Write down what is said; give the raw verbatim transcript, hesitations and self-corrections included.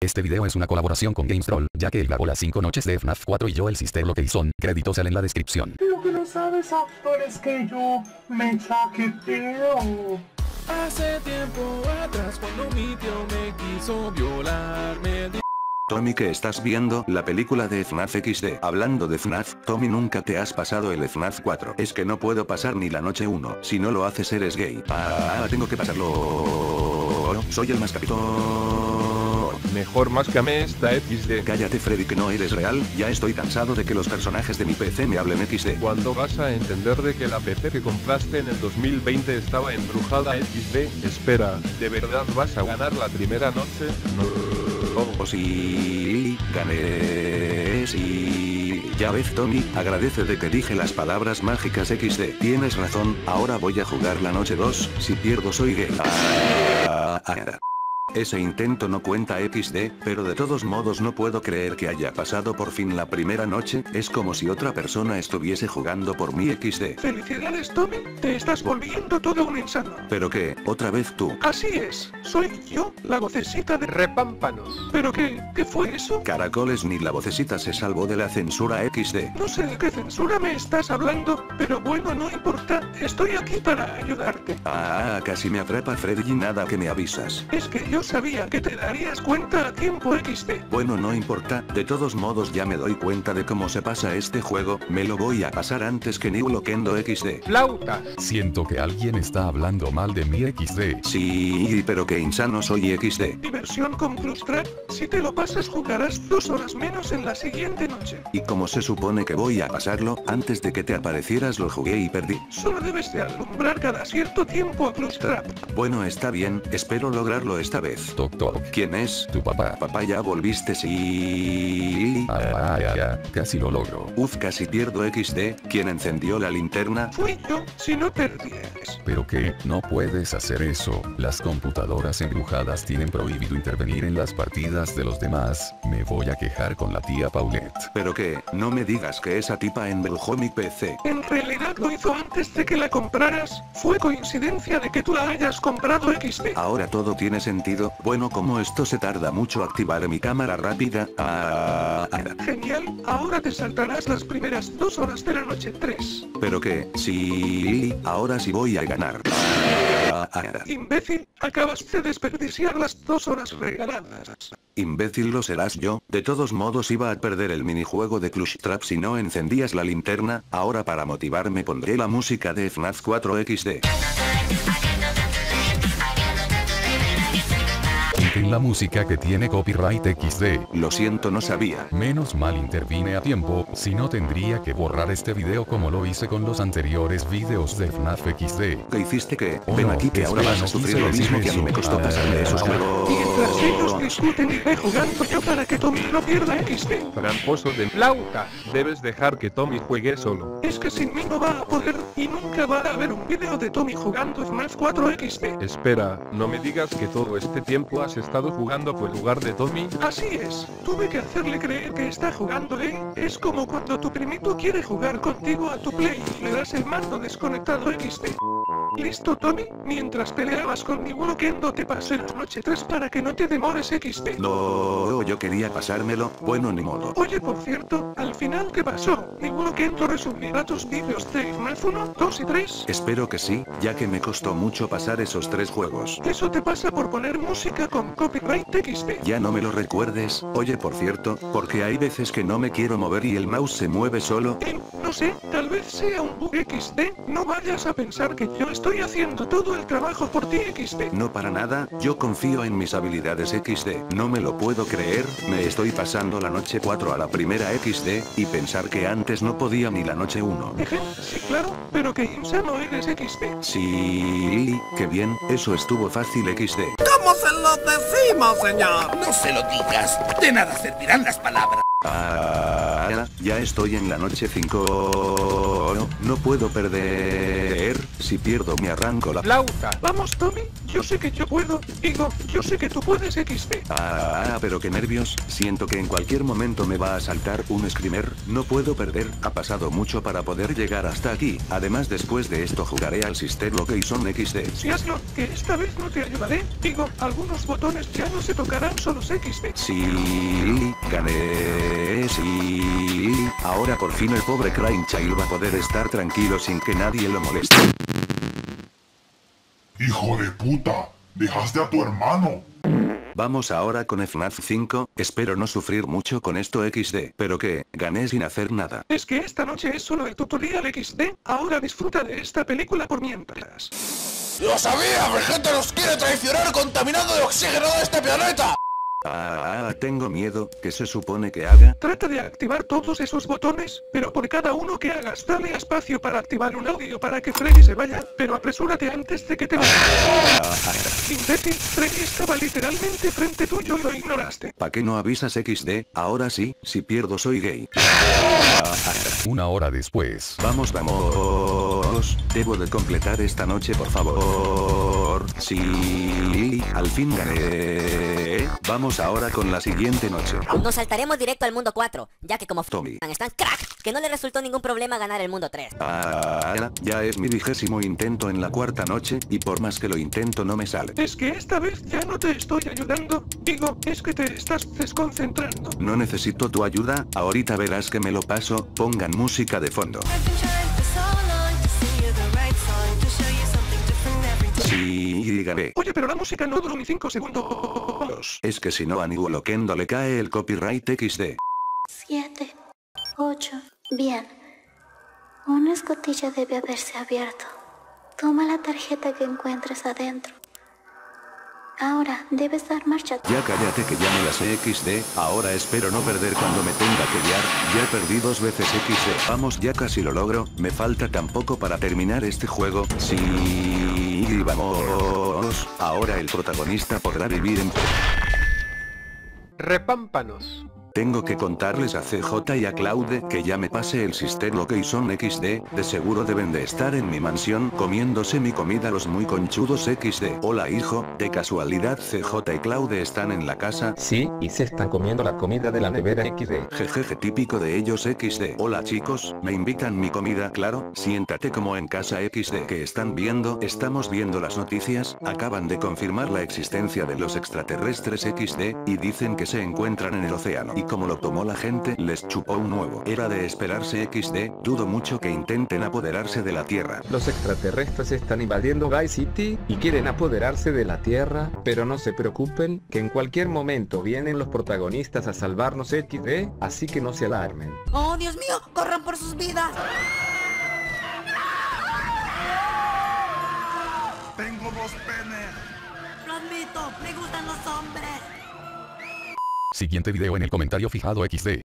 Este video es una colaboración con GamesTroll, ya que él grabó las cinco noches de F NAF cuatro y yo el Sister Location. Créditos salen en la descripción. Lo que no sabes, actor, es que yo me chaqueteo. Hace tiempo atrás cuando mi tío me quiso violar, me di... Tommy, ¿qué estás viendo? La película de F NAF equis de. Hablando de F NAF, Tommy, nunca te has pasado el F NAF cuatro. Es que no puedo pasar ni la noche uno. Si no lo haces eres gay. Ah, tengo que pasarlo. Soy el más capitón. Mejor máscame esta equis de. Cállate, Freddy, que no eres real. Ya estoy cansado de que los personajes de mi P C me hablen equis de. ¿Cuándo vas a entender de que la P C que compraste en el dos mil veinte estaba embrujada equis de? Espera, ¿de verdad vas a ganar la primera noche? No. Oh, sí, gané, sí. Ya ves, Tommy, agradece de que dije las palabras mágicas equis de. Tienes razón, ahora voy a jugar la noche dos, si pierdo soy gay. Ah, ah, ah. Ese intento no cuenta equis de, pero de todos modos no puedo creer que haya pasado por fin la primera noche. Es como si otra persona estuviese jugando por mí equis de. Felicidades, Tommy, te estás volviendo todo un insano. ¿Pero qué? ¿Otra vez tú? Así es, soy yo, la vocecita de Repámpanos. ¿Pero qué? ¿Qué fue eso? Caracoles, ni la vocecita se salvó de la censura equis de. No sé de qué censura me estás hablando, pero bueno, no importa, estoy aquí para ayudarte. Ah, casi me atrapa Freddy y nada que me avisas. Es que yo sabía que te darías cuenta a tiempo equis de. Bueno, no importa, de todos modos ya me doy cuenta de cómo se pasa este juego, me lo voy a pasar antes que New Loquendo equis de. Flauta. Siento que alguien está hablando mal de mi equis de. Sí, pero que insano soy equis de. Diversión con Plustrap, si te lo pasas jugarás dos horas menos en la siguiente noche. Y como se supone que voy a pasarlo, antes de que te aparecieras lo jugué y perdí. Solo debes de alumbrar cada cierto tiempo a Plustrap. Bueno, está bien, espero lograrlo esta vez. Toc toc. ¿Quién es? Tu papá. Papá, ya volviste, sí. Ah, ya, ya, casi lo logro. Uf, casi pierdo equis de. ¿Quién encendió la linterna? Fui yo, si no perdías. Pero que, no puedes hacer eso. Las computadoras embrujadas tienen prohibido intervenir en las partidas de los demás. Me voy a quejar con la tía Paulette. Pero que, no me digas que esa tipa embrujó mi P C. En realidad lo hizo antes de que la compraras. Fue coincidencia de que tú la hayas comprado equis de. Ahora todo tiene sentido. Bueno, como esto se tarda mucho activar mi cámara rápida. Ah, ah, ah. Genial, ahora te saltarás las primeras dos horas de la noche tres. Pero que, sí, ahora sí voy a ganar. Ah, ah, ah. Imbécil, acabas de desperdiciar las dos horas regaladas. Imbécil lo serás yo, de todos modos iba a perder el minijuego de Clutch Trap si no encendías la linterna. Ahora para motivarme pondré la música de F NAF cuatro equis de. En la música que tiene copyright equis de. Lo siento, no sabía. Menos mal intervine a tiempo, si no tendría que borrar este video como lo hice con los anteriores videos de F NAF equis de. ¿Qué hiciste que? Oh, Ven no, aquí que ahora espera, vas a no sufrir quise lo mismo decir que a mí me eso. costó pasarme esos juegos. Mientras ellos discuten y ve jugando yo para que Tommy no pierda equis de. Tramposo de flauta. Debes dejar que Tommy juegue solo. Es que sin mí no va a poder, y nunca va a haber un video de Tommy jugando F NAF cuatro equis de. Espera, no me digas que todo este tiempo has estado jugando por lugar de Tommy. Así es, tuve que hacerle creer que está jugando él. Es como cuando tu primito quiere jugar contigo a tu play y le das el mando desconectado equis de. Listo, Tommy, mientras peleabas con mi Loquendo te pasé la noche tres para que no te demores equis de. No, yo quería pasármelo, bueno, ni modo. Oye, por cierto, al final, ¿qué pasó? ¿Mi Loquendo resumirá tus vídeos de F NAF uno, dos y tres? Espero que sí, ya que me costó mucho pasar esos tres juegos. Eso te pasa por poner música con copyright equis de. Ya no me lo recuerdes. Oye, por cierto, porque hay veces que no me quiero mover y el mouse se mueve solo. Eh, no sé, tal vez sea un bug equis de. No vayas a pensar que yo estoy haciendo todo el trabajo por ti equis de. No, para nada, yo confío en mis habilidades equis de. No me lo puedo creer, me estoy pasando la noche cuatro a la primera equis de, y pensar que antes no podía ni la noche uno. Eje, sí, claro, pero que insano eres equis de. Sí, qué bien, eso estuvo fácil equis de. ¿Cómo se lo decimos, señor? No se lo digas, de nada servirán las palabras. Ah, ya estoy en la noche cinco. No, no puedo perder. creer, si pierdo me arranco la Flauta. Vamos, Tommy, yo sé que yo puedo. Digo, yo sé que tú puedes, X D. Ah, ah, pero qué nervios, siento que en cualquier momento me va a saltar un screamer, no puedo perder, ha pasado mucho para poder llegar hasta aquí, además después de esto jugaré al Sister Location X D. Si hazlo, que esta vez no te ayudaré. Digo, algunos botones ya no se tocarán solos, X D. Sí, gané, sí, ahora por fin el pobre Crying Child va a poder estar tranquilo sin que nadie lo moleste. ¡Hijo de puta! ¡Dejaste a tu hermano! Vamos ahora con F NAF cinco, espero no sufrir mucho con esto X D, pero que, gané sin hacer nada. Es que esta noche es solo el tutorial X D, ahora disfruta de esta película por mientras. ¡Lo sabía! ¡Vegeta nos quiere traicionar contaminando de oxígeno de este planeta! Ah, tengo miedo, ¿qué se supone que haga? Trata de activar todos esos botones, pero por cada uno que hagas dale espacio para activar un audio para que Freddy se vaya, pero apresúrate antes de que te vaya. Imbécil, Freddy estaba literalmente frente tuyo y lo ignoraste. ¿Pa' qué no avisas X D? Ahora sí, si pierdo soy gay. Una hora después. Vamos, vamos. Debo de completar esta noche, por favor. Sí, al fin gané. Vamos ahora con la siguiente noche. Nos saltaremos directo al mundo cuatro, ya que como Tommy. están crack, que no le resultó ningún problema ganar el mundo tres. Ah, ya es mi vigésimo intento en la cuarta noche, y por más que lo intento no me sale. Es que esta vez ya no te estoy ayudando. Digo, es que te estás desconcentrando. No necesito tu ayuda, ahorita verás que me lo paso, pongan música de fondo. Sí, gané. Oye, pero la música no duró ni cinco segundos. Es que si no a Niguo Loquendo le cae el copyright X D. Siete, ocho, bien. Una escotilla debe haberse abierto. Toma la tarjeta que encuentres adentro. Ahora, debes dar marcha. Ya cállate que ya me la sé X D, ahora espero no perder cuando me tenga que guiar, ya perdí dos veces X D. Vamos, ya casi lo logro, me falta tan poco para terminar este juego. Sí, vamos. Ahora el protagonista podrá vivir en... Repámpanos. Tengo que contarles a C J y a Claude que ya me pasé el Sister Location X D, de seguro deben de estar en mi mansión comiéndose mi comida los muy conchudos X D. Hola hijo, de casualidad C J y Claude están en la casa. Sí, y se están comiendo la comida de la nevera X D. Jejeje, típico de ellos X D. Hola chicos, me invitan mi comida, claro, siéntate como en casa X D. ¿Qué están viendo? Estamos viendo las noticias, acaban de confirmar la existencia de los extraterrestres X D, y dicen que se encuentran en el océano. Y como lo tomó la gente, les chupó un huevo. Era de esperarse X D, dudo mucho que intenten apoderarse de la Tierra. Los extraterrestres están invadiendo Vice City y quieren apoderarse de la Tierra, pero no se preocupen, que en cualquier momento vienen los protagonistas a salvarnos X D, así que no se alarmen. ¡Oh, Dios mío! ¡Corran por sus vidas! Tengo dos penes. Lo admito, me gustan los hombres. Siguiente video en el comentario fijado X D.